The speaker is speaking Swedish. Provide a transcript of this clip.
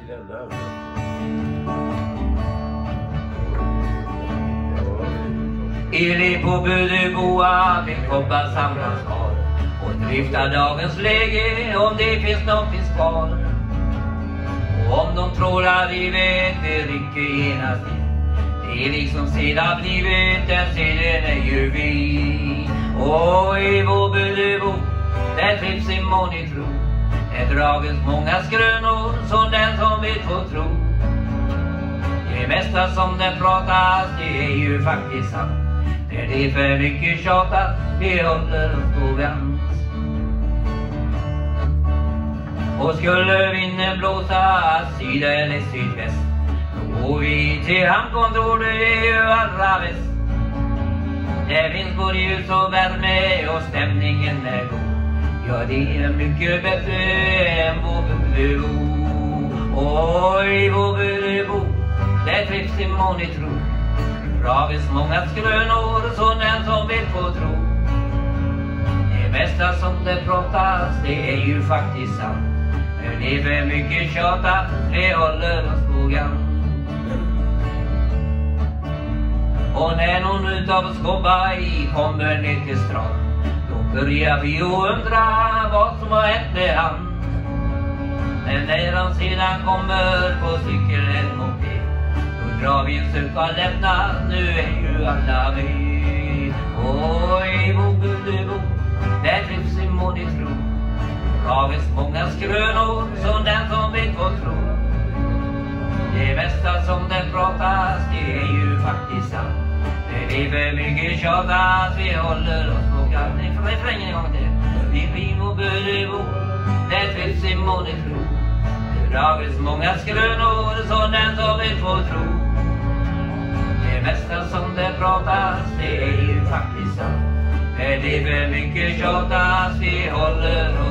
Eli på Budeboa fick hoppas samlas har och drifta dagens läge om det finns något finns kvar. Och om de tror att vi vet det rycker genast in. Det är liksom sedan blivit den sedan är ju vi. Och i vår Budebo där trivs imorgon i tro. Det dragens många skrönor som den som vill få tro. Det mesta som den pratas det är ju faktiskt sant. När det är för mycket tjatat vi håller oss på gans. Och skulle vinden blåsa syd eller sydväst då går vi till hamnkontor, det är ju allra bäst. Det finns både ljus och värme och stämningen är god. Ja, det är mycket bättre än vår Budebo. Och i vår Budebo där trivs imorgon i tro. Dragens många skrönor så den som vill få tro. Det mesta som det pratas det är ju faktiskt sant. Men det är för mycket tjata, det håller oss på gans. Och när någon utav oss gobbar i kommer ner till strand då börjar vi undra vad som har hänt med han. Men när han sedan kommer på cykel eller moped då drar vi en suck och lämnar, nu är ju alla med. Och i vår Budebo där trivs imorgon i tro. Dragens många skrönor som den som vill få tro. Det mesta som den pratas det är ju faktiskt sant. Det är för mycket tjat att vi håller oss på grann. Refrängen en gång till. Vi vår Budebo där trivs imorgon i tro. Dragens många skrönor som den som vill få tro. Det mesta som det pratas det är ju faktiskt sant. Det är för mycket tjat att vi håller oss